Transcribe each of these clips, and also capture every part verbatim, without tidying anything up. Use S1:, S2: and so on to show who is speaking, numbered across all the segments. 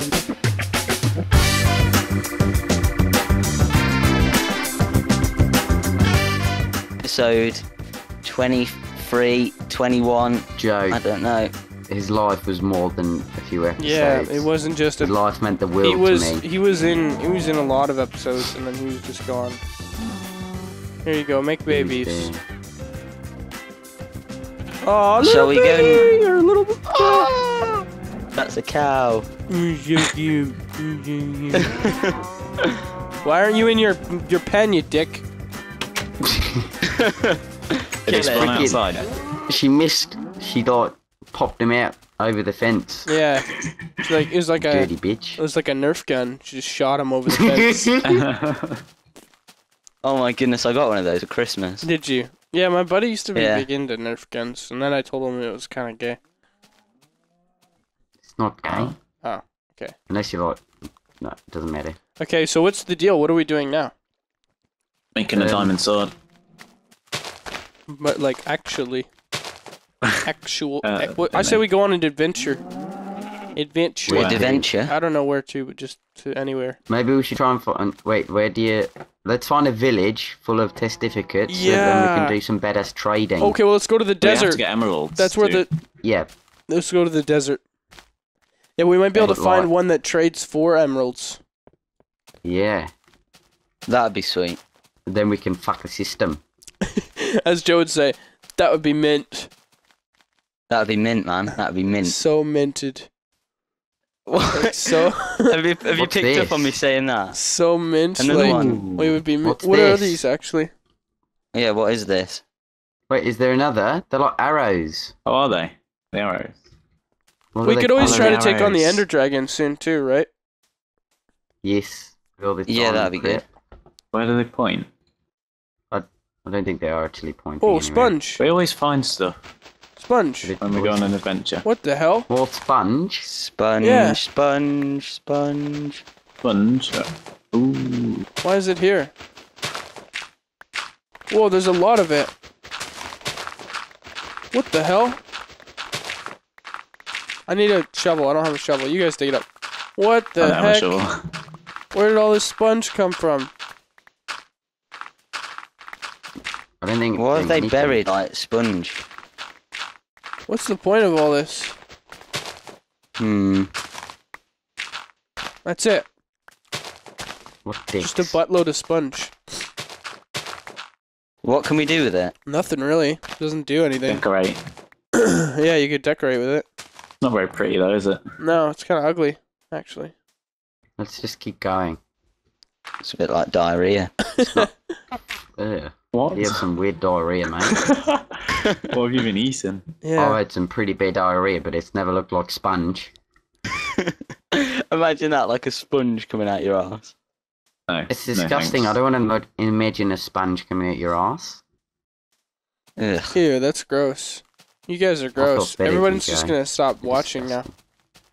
S1: Episode twenty-three, twenty-one.
S2: Joe.
S1: I don't know.
S2: His life was more than a few episodes.
S3: Yeah, it wasn't just a.
S2: His life meant the world
S3: He was
S2: to me.
S3: he was in he was in a lot of episodes and then he was just gone. Here you go, make babies.
S2: Yeah.
S3: Oh, little
S1: Shall we go
S3: baby,
S1: and-
S3: you're a little.
S1: Oh, that's a cow.
S3: Why aren't you in your your pen, you dick?
S4: It is run outside.
S2: She missed. She thought popped him out over the fence.
S3: Yeah, it's like it was like a
S2: Dirty bitch.
S3: it was like a Nerf gun. She just shot him over the fence.
S1: Oh my goodness, I got one of those at Christmas.
S3: Did you? Yeah, my buddy used to be
S1: Yeah.
S3: big into Nerf guns, and then I told him it was kind of gay.
S2: It's not gay.
S3: Oh, okay.
S2: Unless you like. No, it doesn't matter.
S3: Okay, so what's the deal? What are we doing now?
S4: Making a
S2: Um,
S4: diamond sword.
S3: But like actually, actual.
S4: Uh,
S3: eh, what- I say we go on an adventure. Adventure.
S4: Where?
S1: Adventure.
S3: I don't know where to, but just to anywhere.
S2: Maybe we should try and find. Wait, where do you? Let's find a village full of testificates. So then we
S3: Yeah.
S2: can do some badass trading.
S3: Okay, well let's go to the
S4: We have
S3: desert.
S4: to get emeralds.
S3: That's where
S4: too.
S3: the.
S2: Yeah.
S3: Let's go to the desert. Yeah, we might be able to
S2: Right.
S3: find one that trades for emeralds.
S2: Yeah.
S1: That'd be sweet.
S2: Then we can fuck the system.
S3: As Joe would say, that would be mint.
S1: That'd be mint, man. That'd be mint.
S3: So minted.
S1: What?
S3: Like, so
S1: have you, have you
S2: What's
S1: picked
S2: this?
S1: up on me saying that?
S3: so mint.
S1: Another
S3: like,
S1: one.
S3: We would be. Mint.
S2: What's
S3: What are
S2: this?
S3: these actually?
S1: Yeah, what is this?
S2: Wait, is there another? They're like arrows.
S4: Oh, are they? The arrows.
S2: What are
S3: We
S2: they
S3: could always
S2: called?
S3: try to
S4: the
S3: take on the
S4: arrows.
S3: Ender Dragon soon too, right?
S2: Yes. with all this
S1: Yeah,
S2: diamond
S1: that'd be good.
S2: crap.
S4: Where do they point?
S2: I don't think they are actually pointing.
S3: Oh,
S2: anywhere.
S3: sponge.
S4: We always find stuff
S3: Sponge.
S4: when we go on an adventure.
S3: What the hell?
S2: More sponge.
S1: Sponge,
S3: Yeah.
S1: sponge, sponge.
S4: Sponge. Ooh.
S3: Why is it here? Whoa, there's a lot of it. What the hell? I need a shovel. I don't have a shovel. You guys dig it up. What
S4: I
S3: the
S4: don't have a
S3: heck?
S4: shovel.
S3: Where did all this sponge come from?
S2: I don't think.
S1: What have they
S2: need
S1: buried
S2: to-
S1: like sponge?
S3: What's the point of all this?
S1: Hmm.
S3: That's it.
S2: What dicks?
S3: Just a buttload of sponge.
S1: What can we do with it?
S3: Nothing really. Doesn't do anything.
S4: Decorate.
S3: Yeah, you could decorate with it.
S4: Not very pretty though, is it?
S3: No, it's kind of ugly, actually.
S2: Let's just keep going.
S1: It's a bit like diarrhea.
S2: Ugh.
S4: What?
S2: You have some weird diarrhea, mate.
S4: What have you been eating?
S3: Yeah.
S2: I've had some pretty bad diarrhea, but it's never looked like sponge.
S1: Imagine that, like a sponge coming out your ass.
S4: No.
S2: It's
S4: no
S2: disgusting.
S4: thanks.
S2: I don't want to imagine a sponge coming out your ass.
S1: Ugh.
S3: Ew, that's gross. You guys are
S2: feel
S3: gross.
S2: better
S3: Everyone's
S2: than
S3: just
S2: Joe.
S3: gonna stop
S2: It's
S3: watching now.
S2: disgusting.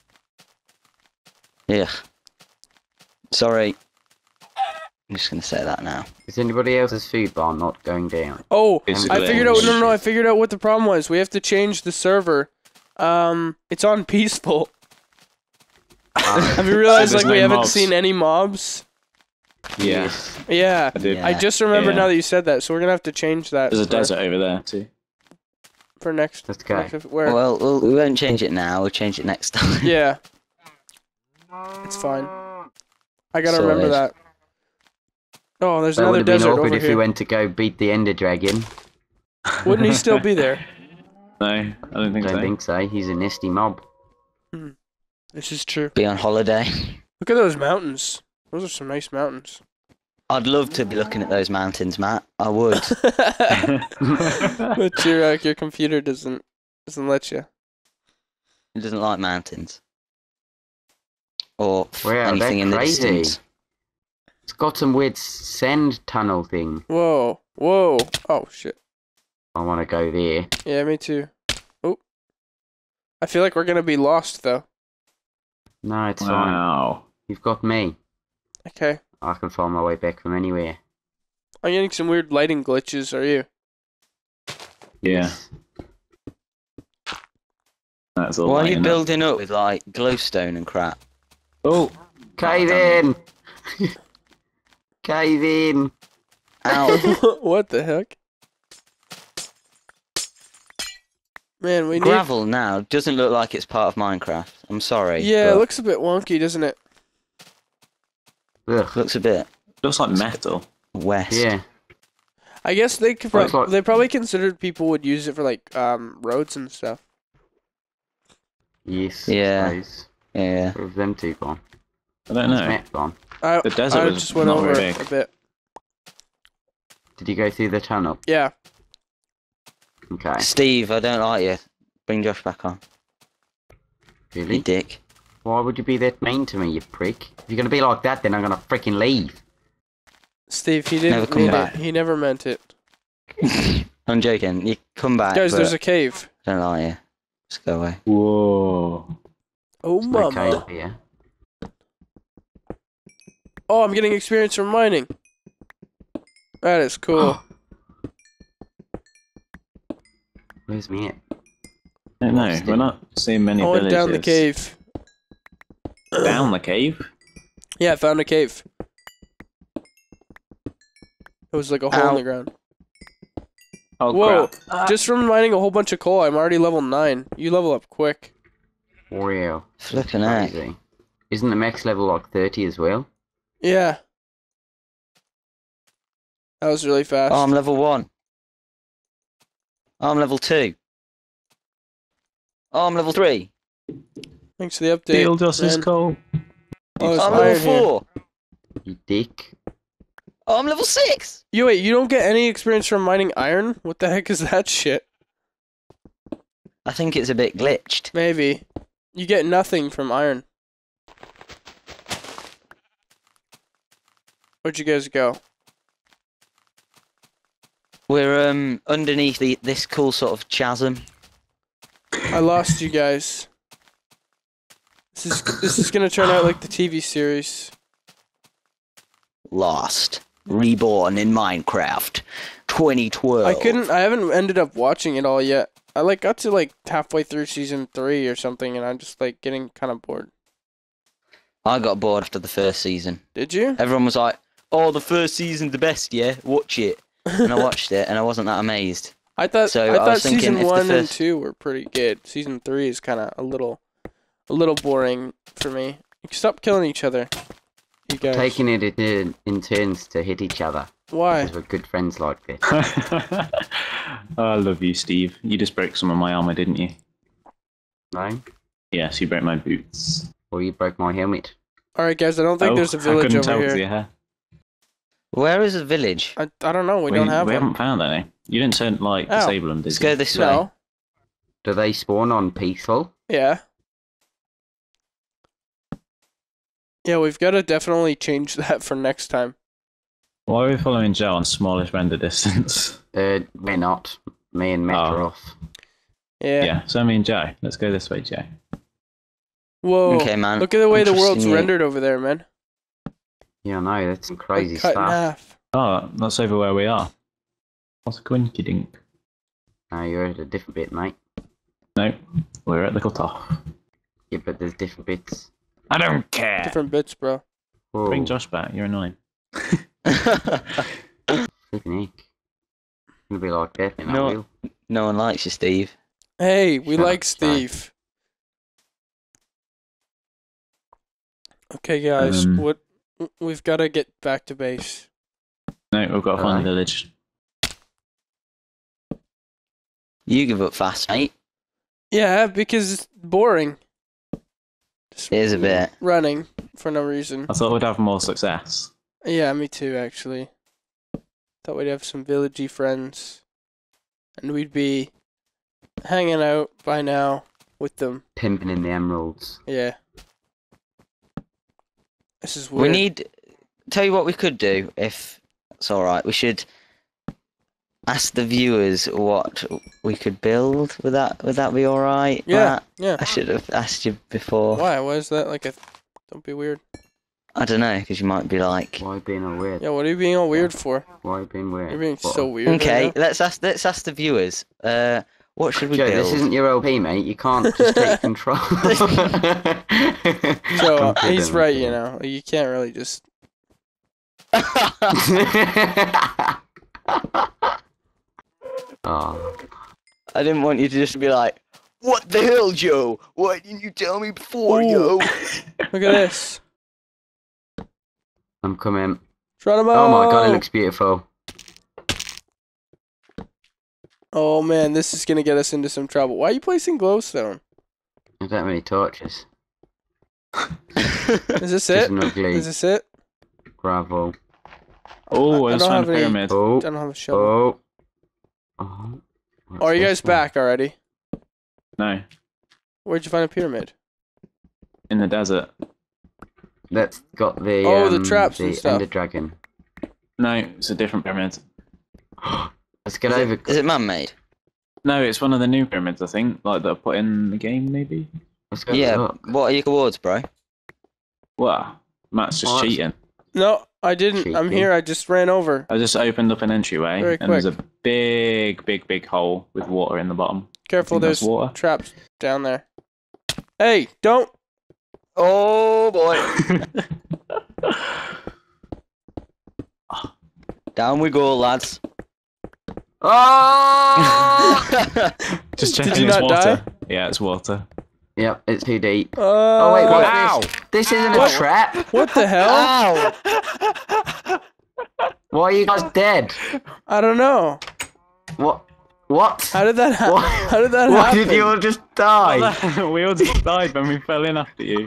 S1: Yeah. Sorry. I'm just gonna say that now.
S2: Is anybody else's food bar not going down?
S3: Oh,
S4: It's
S3: I
S4: glitch.
S3: figured out. No, no, no. I figured out what the problem was. We have to change the server. Um, it's on peaceful. Have you realized
S4: So
S3: like
S4: there's
S3: we
S4: no
S3: haven't
S4: mobs?
S3: seen any mobs?
S4: Yeah.
S2: Yes.
S3: Yeah.
S4: I did.
S1: Yeah.
S3: I just remembered
S4: Yeah.
S3: now that you said that, so we're gonna have to change that.
S4: There's a
S3: for,
S4: desert over there too.
S3: for next.
S2: Let's go.
S3: next- where?
S1: Well, we'll, we won't change it now. We'll change it next time.
S3: Yeah. It's fine. I gotta remember
S1: Sorted.
S3: that. Oh, there's
S2: That would
S3: another
S2: have been
S3: desert
S2: awkward
S3: over
S2: if
S3: here.
S2: we went to go beat the Ender Dragon.
S3: Wouldn't he still be there?
S4: No, I don't think
S2: I don't
S4: so.
S2: think so. He's a nasty mob.
S3: This is true.
S1: Be on holiday.
S3: Look at those mountains. Those are some nice mountains.
S1: I'd love to be looking at those mountains, Matt. I would.
S3: But your uh, your computer doesn't doesn't let you.
S1: He doesn't like mountains. Or f-
S2: Wow,
S1: anything
S2: they're
S1: in the
S2: crazy.
S1: distance.
S2: It's got some weird sand tunnel thing.
S3: Whoa, whoa! Oh shit!
S2: I want to go there.
S3: Yeah, me too. Oh, I feel like we're gonna be lost though.
S2: No, it's fine.
S4: Wow.
S2: You've got me.
S3: Okay,
S2: I can find my way back from anywhere.
S3: I'm getting some weird lighting glitches. Are you?
S4: Yeah. That's all.
S1: Why are
S4: light
S1: you
S4: enough.
S1: building up with like glowstone and crap?
S4: Oh,
S2: Cave in! Cave in!
S1: Ow.
S3: What the heck? Man, we need.
S1: Gravel now doesn't look like it's part of Minecraft. I'm sorry.
S3: Yeah, it
S1: but
S3: looks a bit wonky, doesn't it?
S2: Ugh.
S1: looks a bit
S4: looks like metal.
S1: west.
S2: Yeah.
S3: I guess they could
S2: Looks
S3: prob-
S2: like-
S3: they probably considered people would use it for like um roads and stuff.
S2: Yes.
S1: Yeah.
S2: I suppose.
S1: Yeah.
S2: Where's them two gone?
S4: I don't
S2: Where's
S4: know.
S2: Matt gone?
S3: I,
S4: The desert
S3: I
S4: was
S3: just went
S4: not
S3: over
S4: very
S3: it
S4: big.
S3: a bit.
S2: Did you go through the tunnel?
S3: Yeah.
S2: Okay.
S1: Steve, I don't like you. Bring Josh back on. You
S2: Really?
S1: dick.
S2: Why would you be that mean to me, you prick? If you're gonna be like that, then I'm gonna freaking leave.
S3: Steve, he didn't
S1: Never come
S3: mean
S1: back.
S3: it. He never meant it.
S1: I'm joking. You come back.
S3: Guys,
S1: but
S3: there's a cave.
S1: I don't like you. Just go away.
S4: Whoa.
S3: Oh
S2: No
S3: mama.
S2: cave here.
S3: Oh, I'm getting experience from mining. That is cool.
S2: Where's me at?
S4: I don't know.
S2: Lost
S4: We're
S2: it.
S4: not seeing many
S3: I went
S4: villages.
S3: down the cave.
S4: Down the cave?
S3: Yeah, I found a cave. It was like a hole in
S1: Ow.
S3: the ground.
S4: Oh,
S3: Whoa.
S4: crap.
S3: Just from mining a whole bunch of coal, I'm already level nine. You level up quick.
S2: Wow.
S1: Flipping heck.
S2: Crazy. Isn't the max level like thirty as well?
S3: Yeah. That was really fast.
S1: Oh, I'm level one. Oh, I'm level two. Oh, I'm level three.
S3: Thanks for the update.
S4: Steel dust is
S3: man.
S4: cold.
S3: Oh, there's
S1: I'm
S3: iron
S1: level
S3: here.
S1: four.
S2: You dick.
S1: Oh, I'm level six.
S3: You wait, you don't get any experience from mining iron? What the heck is that shit?
S1: I think it's a bit glitched.
S3: Maybe. You get nothing from iron. Where'd you guys go?
S1: We're um underneath the this cool sort of chasm.
S3: I lost you guys. This is this is gonna turn out like the T V series.
S1: Lost. Reborn in Minecraft. twenty twelve.
S3: I couldn't. I haven't ended up watching it all yet. I like got to like halfway through season three or something, and I'm just like getting kind of bored.
S1: I got bored after the first season.
S3: Did you?
S1: Everyone was like, "Oh, the first season's the best, yeah. Watch it." And I watched it, and I wasn't that amazed.
S3: I thought
S1: So,
S3: I
S1: I
S3: thought
S1: was thinking
S3: season
S1: if the
S3: one and
S1: first-
S3: two were pretty good. Season three is kind of a little, a little boring for me. Stop killing each other, you guys.
S2: Taking it in, in turns to hit each other.
S3: Why?
S2: Because we're good friends like that.
S4: Oh, I love you, Steve. You just broke some of my armor, didn't you?
S2: No?
S4: Yes, you broke my boots.
S2: Or you broke my helmet.
S3: All right, guys. I don't think
S4: Oh,
S3: there's a
S4: I
S3: village
S4: couldn't
S3: over
S4: tell 'cause of
S3: here.
S4: your hair.
S1: Where is the village?
S3: I, I don't know. We, don't have
S4: we
S3: one.
S4: haven't found any. You didn't turn like
S3: Oh.
S4: disable them, did
S1: Let's
S4: you?
S1: go this way.
S3: No.
S2: Do they spawn on peaceful?
S3: Yeah. Yeah, we've got to definitely change that for next time.
S4: Why are we following Joe on smallest render distance?
S2: Uh, we're not. Me and Matt
S4: Oh.
S2: are off.
S3: Yeah.
S4: Yeah, so me and Joe. Let's go this way, Joe.
S3: Whoa.
S1: Okay, man.
S3: Look at the way
S1: I'm
S3: the
S1: trusting
S3: world's
S1: you.
S3: rendered over there, man.
S2: Yeah, I know. That's some crazy
S3: Like cut in
S2: stuff.
S3: half.
S4: Oh, that's over where we are. What's a quinky dink?
S2: No, you're at a different bit, mate.
S4: No, we're at the cutoff.
S2: Yeah, but there's different bits.
S4: I don't care.
S3: Different bits, bro.
S2: Whoa,
S4: Bring Josh back. You're annoying.
S2: flipping heck. Gonna be like that, then
S1: No.
S2: I will.
S1: No one likes you, Steve.
S3: Hey, we
S2: Shut
S3: like
S2: up, sorry.
S3: Steve. Okay, guys.
S4: Um,
S3: what? We've got to get back to base.
S4: No, we've got to find
S2: Alright.
S4: a village.
S1: You give up fast, mate.
S3: Yeah, because it's boring. Just
S1: It is a bit.
S3: running for no reason.
S4: I thought we'd have more success.
S3: Yeah, me too, actually. Thought we'd have some villagey friends. And we'd be hanging out by now with them.
S2: Pimping in the emeralds.
S3: Yeah. This is
S1: We
S3: weird.
S1: need. Tell you what we could do if it's all right. We should ask the viewers what we could build. Would that would that be all right?
S3: Yeah,
S1: Matt?
S3: yeah.
S1: I should have asked you before.
S3: Why? Why is that like a... Don't be weird.
S1: I don't know, because you might be like.
S2: Why being all weird?
S3: Yeah, what are you being all weird for?
S2: Why being weird?
S3: You're being
S2: What?
S3: so weird. right
S1: Okay,
S3: now.
S1: let's ask let's ask the viewers. Uh, What should we
S2: Joe,
S1: build?
S2: this isn't your L P, mate. You can't just take control.
S3: So
S2: I'm
S3: uh, he's
S2: kidding,
S3: right,
S2: I'm
S3: you know. You can't really just.
S2: Oh,
S1: I didn't want you to just be like, "What the hell, Joe? Why didn't you tell me before, yo?"
S3: Look at this.
S2: I'm coming.
S3: Geronimo!
S2: Oh my god, it looks beautiful.
S3: Oh man, this is gonna get us into some trouble. Why are you placing glowstone?
S2: I don't have any torches.
S3: Is this
S2: Just
S3: it?
S2: an ugly
S3: Is this it?
S2: gravel.
S4: Oh,
S3: I
S4: I
S3: don't
S4: just found a
S3: have any-
S4: pyramid.
S2: Oh,
S3: I don't have a shovel.
S2: oh. Oh,
S3: Oh, are you guys
S2: what's this one?
S3: back already?
S4: No,
S3: Where'd you find a pyramid?
S4: in the desert.
S2: That's got the
S3: Oh, the
S2: um,
S3: traps
S2: the
S3: and stuff.
S2: Ender Dragon.
S4: No, it's a different pyramid.
S2: Let's get
S1: Is
S2: over.
S1: it, is it man-made?
S4: No, it's one of the new pyramids, I think, like that are put in the game, maybe.
S2: Let's go
S1: Yeah.
S2: look.
S1: What are your rewards, bro?
S4: Well, Matt's just
S2: Oh, that's-
S4: cheating.
S3: No, I didn't. I'm
S2: Cheeky.
S3: here. I just ran over.
S4: I just opened up an entryway,
S3: Very
S4: and there's a
S3: quick.
S4: big, big, big hole with water in the bottom.
S3: Careful,
S4: think that's
S3: there's
S4: water.
S3: traps down there. Hey, don't.
S1: Oh boy! Down we go, lads.
S2: Oh!
S4: Just
S3: Did
S4: checking
S3: you
S4: it's
S3: not
S4: water. Yeah, it's water.
S2: Yep, it's too deep.
S3: Uh,
S2: Oh wait,
S1: Ow!
S2: what's this? This isn't
S3: What?
S2: a trap.
S3: What the hell?
S1: Ow!
S2: Why are you guys dead?
S3: I don't know.
S2: What? What?
S3: How did that happen?
S2: What?
S3: How did that
S2: Why
S3: happen?
S2: did you all just die?
S4: We all just died when we fell in after you.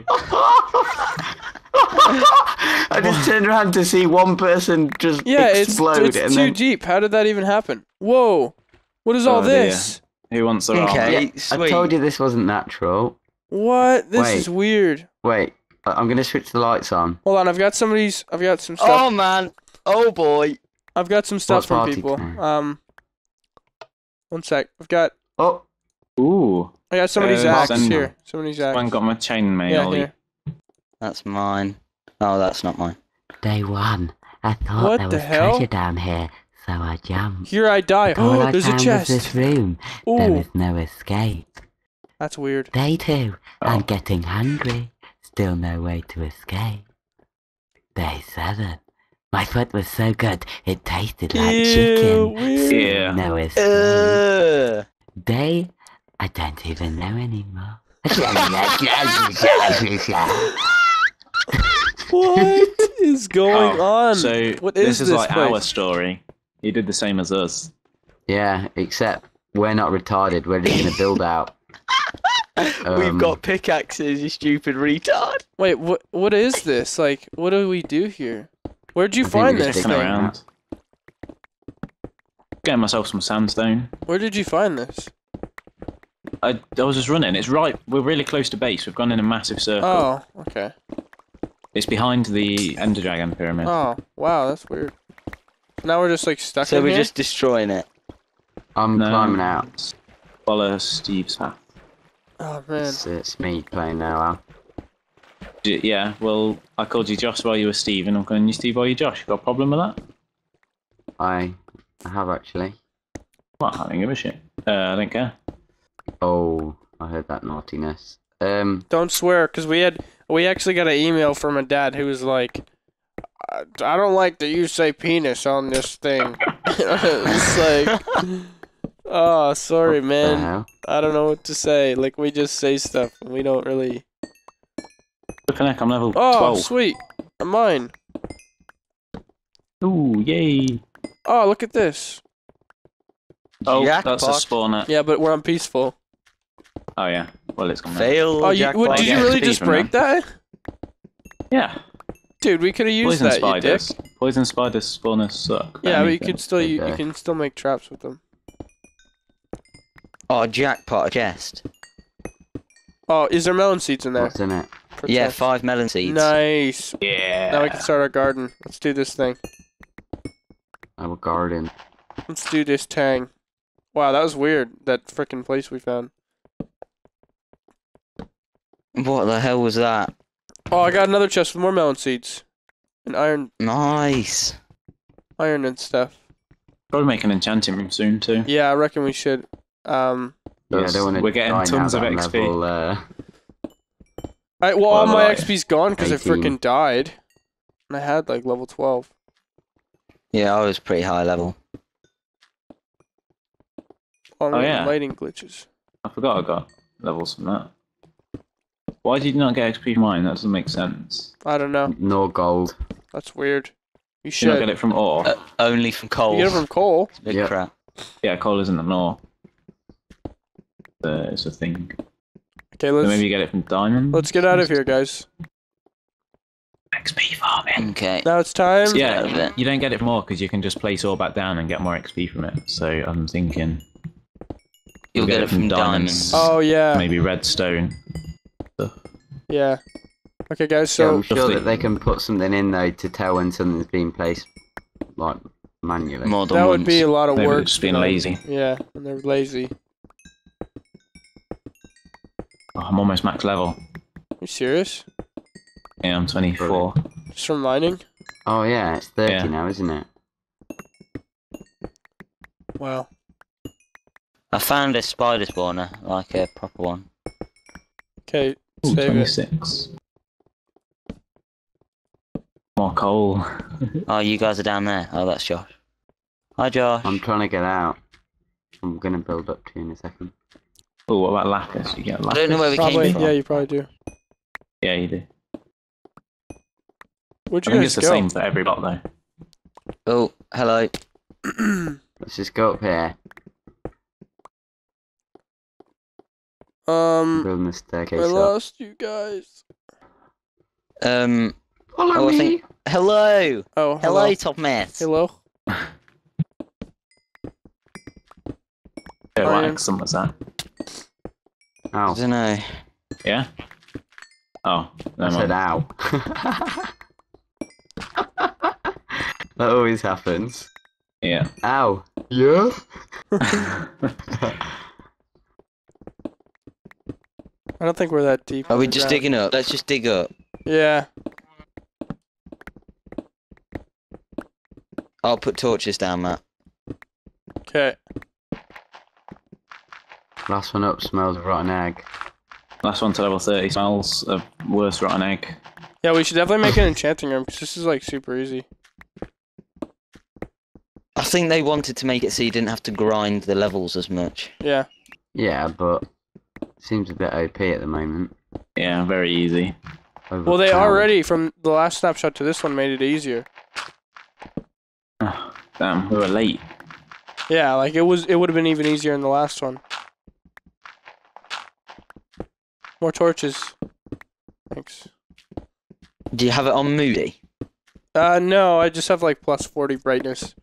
S2: I just turned around to see one person just
S3: Yeah, it's,
S2: explode,
S3: it's
S2: and
S3: too
S2: then
S3: deep. How did that even happen? Whoa. What is all
S4: Oh, dear.
S3: this?
S4: Who wants the
S1: Okay.
S2: Yeah, I
S1: sweet.
S2: told you this wasn't natural.
S3: What? This
S2: Wait.
S3: is weird.
S2: Wait, I- I'm gonna switch the lights on.
S3: Hold on, I've got somebody's. I've got some stuff.
S1: Oh man! Oh boy!
S3: I've got some stuff
S2: What's
S3: from
S2: party
S3: people.
S2: time?
S3: Um, one sec. I've got.
S2: Oh,
S4: Ooh.
S3: I got somebody's
S4: Uh,
S3: axe
S4: send-
S3: here. Somebody's axe.
S4: One got my chainmail.
S3: Yeah, here.
S1: That's mine. Oh, that's not mine.
S5: Day one. I thought
S3: What
S5: there
S3: the
S5: was
S3: hell?
S5: treasure down here, so I jumped.
S3: Here I die.
S5: All
S3: Oh,
S5: I
S3: there's a
S5: found was
S3: chest.
S5: this room. There
S3: Ooh,
S5: is no escape.
S3: that's weird.
S5: Day two.
S4: Oh.
S5: I'm getting hungry. Still no way to escape. Day seven. My foot was so good, it tasted like
S3: Ew,
S5: chicken.
S3: weird.
S5: Still
S4: Yeah.
S5: no escape.
S1: Uh,
S5: Day, I don't even know anymore.
S3: What is going
S4: Oh,
S3: on?
S4: So
S3: what
S4: this
S3: is
S4: is
S3: this
S4: like
S3: place?
S4: our story. He did the same as us.
S2: yeah, except we're not retarded. We're just gonna build out.
S1: We've
S2: Um,
S1: got pickaxes, you stupid retard.
S3: Wait, what? What is this? Like, what do we do here? Where'd you
S2: I think
S3: find
S2: we
S3: this
S2: just
S3: thing?
S4: Looking around. Getting myself some sandstone.
S3: Where did you find this?
S4: I, I was just running. It's right. We're really close to base. We've gone in a massive circle.
S3: Oh, okay.
S4: It's behind the Ender Dragon pyramid.
S3: Oh, wow, that's weird. Now we're just like stuck
S1: So
S3: in
S1: we're
S3: here?
S1: just destroying it.
S2: I'm
S4: No.
S2: climbing out.
S4: Follow Steve's path.
S3: Oh man.
S2: It's, it's me playing now, Al.
S4: D- Yeah, well, I called you Josh while you were Steve, and I'm calling you Steve while you're Josh. You got a problem with that?
S2: I, I have actually.
S4: Well, I don't give a shit. Uh, I don't care.
S2: Oh, I heard that naughtiness. Um,
S3: Don't swear, cause we had we actually got an email from a dad who was like, I I don't like that you say penis on this thing. It's like, oh, sorry,
S2: what the
S3: man.
S2: hell?
S3: I don't know what to say. Like we just say stuff, and we don't really.
S4: Flippin' heck, I'm level
S3: Oh,
S4: twelve.
S3: sweet, mine.
S4: Ooh, yay.
S3: Oh, look at this.
S4: Oh, that's a
S1: Jackpot.
S4: spawner.
S3: Yeah, but we're on peaceful.
S4: Oh, yeah. Well, it's gone now.
S1: Fail.
S3: Oh, you,
S1: jackpot.
S3: what, did you
S4: Yeah,
S3: really
S4: it's
S3: just
S4: even,
S3: break that?
S4: Yeah.
S3: Dude, we could have used
S4: Poison
S3: that, you dick.
S4: spiders. Poison spiders spawners suck.
S3: Yeah, but you
S4: Anything.
S3: could still you, you
S2: Okay.
S3: can still make traps with them.
S1: Oh, jackpot, a chest.
S3: Oh, is there melon seeds in there?
S2: What's in it?
S3: For
S1: Yeah,
S3: chest?
S1: five melon seeds.
S3: Nice.
S4: Yeah.
S3: Now we can start our garden. Let's do this thing.
S2: Our garden.
S3: Let's do this tang. Wow, that was weird. That frickin' place we found.
S1: What the hell was that?
S3: Oh, I got another chest with more melon seeds. And iron
S1: Nice.
S3: iron and stuff.
S4: Probably make an enchanting room soon, too.
S3: Yeah, I reckon we should. Um,
S2: Yeah, I don't want to
S4: We're getting
S2: die
S4: tons
S2: now
S4: of
S2: that I'm
S4: X P.
S2: Level, uh,
S3: I, well, all
S4: Well,
S3: my
S4: like
S3: X P's gone because I
S2: eighteen.
S3: freaking died. And I had like level twelve.
S1: Yeah, I was pretty high level.
S3: Oh,
S4: Oh, yeah.
S3: lighting glitches.
S4: I forgot I got levels from that. Why did you not get X P from mine? That doesn't make sense.
S3: I don't know.
S2: nor gold.
S3: That's weird. You
S4: Did you not
S3: should.
S4: get it from ore?
S1: Uh, only from coal.
S3: You get it from coal.
S1: It's big
S2: Yeah.
S1: crap.
S4: Yeah, coal isn't an ore. Uh, it's a thing.
S3: Okay,
S4: So
S3: let's
S4: maybe you get it from diamonds?
S3: let's get out of here, guys.
S4: X P farming.
S1: Okay.
S3: Now it's time.
S1: out of
S4: Yeah,
S1: it.
S4: you don't get it from ore because you can just place ore back down and get more X P from it. So I'm thinking
S1: You'll get it from diamonds.
S3: Oh yeah,
S4: maybe redstone.
S3: yeah. Okay, guys.
S2: yeah,
S3: So
S2: I'm sure
S4: roughly-
S2: that they can put something in though to tell when something's being placed, like manually.
S1: More than
S3: that
S1: once.
S3: would be a lot of
S4: Maybe
S3: work.
S4: they're just being
S3: you know.
S4: lazy.
S3: Yeah, and they're lazy.
S4: Oh, I'm almost max level.
S3: You serious?
S4: Yeah, I'm twenty-four.
S3: Just from mining?
S2: Oh yeah, it's thirty
S4: Yeah.
S2: now, isn't it?
S3: Wow.
S1: I found a spider spawner, like a proper one.
S3: Okay,
S4: Ooh,
S3: save it.
S4: twenty-six. More coal.
S1: Oh, you guys are down there. Oh, that's Josh. Hi, Josh.
S2: I'm trying to get out. I'm gonna build up to you in a second.
S4: Oh, what about lacquer? You get
S1: I
S4: lacquer?
S1: don't know where we
S3: Probably.
S1: came from.
S3: Yeah, you probably do.
S4: Yeah, you do.
S3: Where'd
S4: I
S3: you
S4: think
S3: guys
S4: it's the
S3: go?
S4: same for every block though.
S1: Oh, hello.
S2: Let's just go up here.
S3: um,
S2: Building the staircase
S3: I
S2: up.
S3: lost you guys.
S1: Um.
S2: Follow
S1: Oh, I
S2: me.
S1: think. Hello.
S3: Oh,
S1: Hello,
S3: hello.
S1: top mate.
S3: Hello.
S4: Yeah, what
S3: Iron.
S4: accent was that?
S1: I
S2: Ow.
S1: don't know.
S4: Yeah? Oh,
S2: I
S4: no
S2: said
S4: mind.
S2: ow. That always happens.
S4: Yeah.
S2: Ow. Yeah?
S3: I don't think we're that deep.
S1: Are we
S3: underground.
S1: just digging up? Let's just dig up.
S3: Yeah.
S1: I'll put torches down, Matt.
S3: Okay.
S2: Last one up smells of rotten egg.
S4: Last one to level thirty smells of worse rotten egg.
S3: Yeah, we should definitely make an enchanting room because this is like super easy.
S1: I think they wanted to make it so you didn't have to grind the levels as much.
S3: Yeah.
S2: Yeah, but seems a bit O P at the moment.
S4: Yeah, very easy.
S3: Well, they
S2: Overpowered.
S3: already from the last snapshot to this one made it easier.
S4: Oh, damn, we were late.
S3: Yeah, like it was. It would have been even easier in the last one. More torches. Thanks.
S1: Do you have it on Moody?
S3: Uh, no, I just have like plus forty brightness.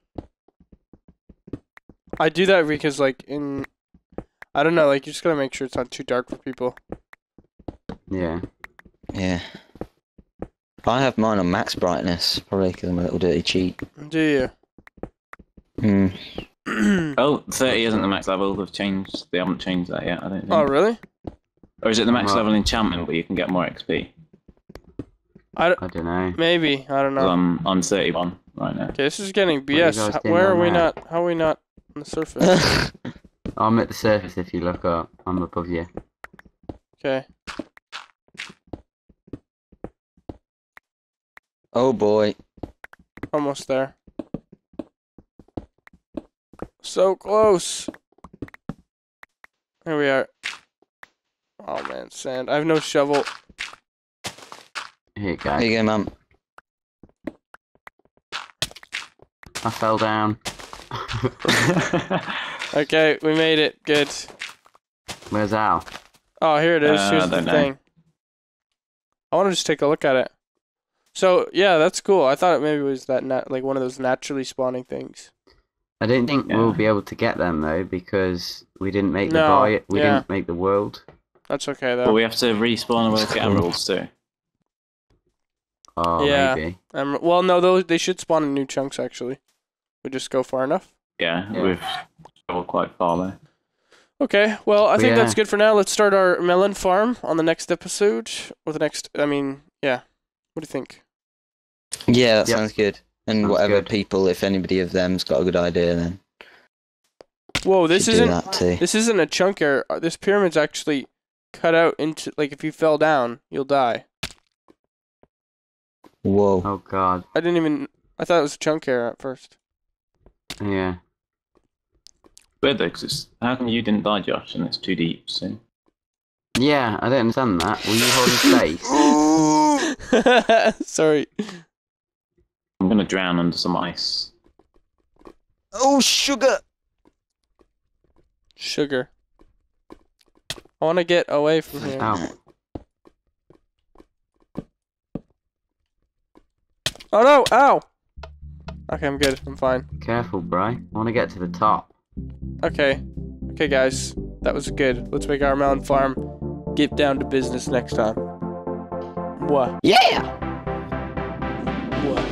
S3: I do that because like in, I don't know, like you just gotta make sure it's not too dark for people.
S2: Yeah.
S1: Yeah. I have mine on max brightness, probably because I'm a little dirty cheat.
S3: Do you?
S1: Hmm.
S4: Oh, thirty isn't the max level. They've changed. They haven't changed that yet, I don't think.
S3: Oh, really?
S4: Or is it the max
S2: No.
S4: level enchantment where you can get more X P?
S3: I don't,
S2: I don't know.
S3: maybe. I don't
S4: 'Cause
S3: know.
S4: I'm on thirty-one right now.
S3: Okay, this is getting B
S2: you
S3: S.
S2: guys
S3: How-
S2: doing
S3: Where are
S2: on
S3: we
S2: that?
S3: not? How are we not on the surface?
S2: I'm at the surface if you look up. I'm above you.
S3: Okay.
S1: Oh boy.
S3: Almost there. So close. Here we are. Oh man, sand. I have no shovel.
S2: Here you go.
S1: There you go, man.
S2: I fell down.
S3: Okay, we made it. Good.
S2: Where's Al?
S3: Oh, here it is.
S4: Uh,
S3: Here's
S4: I
S3: the
S4: don't know.
S3: thing. I want to just take a look at it. So yeah, that's cool. I thought it maybe was that nat- like one of those naturally spawning things.
S2: I don't think
S4: Yeah.
S2: we'll be able to get them though because we didn't make the
S3: No,
S2: buy. We
S3: yeah.
S2: didn't make the world.
S3: That's okay though.
S4: But we have to respawn and we'll get emeralds too.
S2: Oh,
S3: Yeah.
S2: maybe.
S3: Um, well, no, those they should spawn in new chunks actually. We just go far enough.
S4: Yeah,
S2: Yeah.
S4: we've traveled quite far there.
S3: Okay, well, I
S2: Well,
S3: think that's
S2: yeah.
S3: good for now. Let's start our melon farm on the next episode. Or the next, I mean, yeah. What do you think?
S1: Yeah, that
S2: Yep.
S1: sounds good. And
S2: Sounds
S1: whatever
S2: good.
S1: people, if anybody of them's got a good idea, then
S3: Whoa, this
S1: Should do
S3: isn't
S1: that too.
S3: this isn't a chunk error. This pyramid's actually cut out into like if you fell down, you'll die.
S1: Whoa.
S2: Oh god.
S3: I didn't even. I thought it was a chunk error at first.
S2: Yeah.
S4: Weird though, 'cause it's, how come you didn't die, Josh, and it's too deep? So
S2: Yeah, I don't understand that. Were you holding space?
S3: Sorry.
S4: I'm gonna drown under some ice.
S1: Oh, sugar!
S3: Sugar. I want to get away from here.
S2: Ow.
S3: Oh no! Ow! Okay, I'm good. I'm fine.
S2: Careful, bro. I want to get to the top.
S3: Okay. Okay, guys. That was good. Let's make our melon farm. Get down to business next time. What?
S1: Yeah!
S3: What?